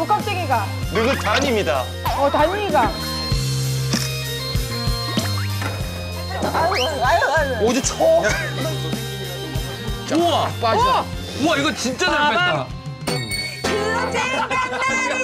껍데기가. 느긋한입니다. 단위가. 오주 초. 우와, 빠져. 우와, 이거 진짜 잘 뺐다. 그대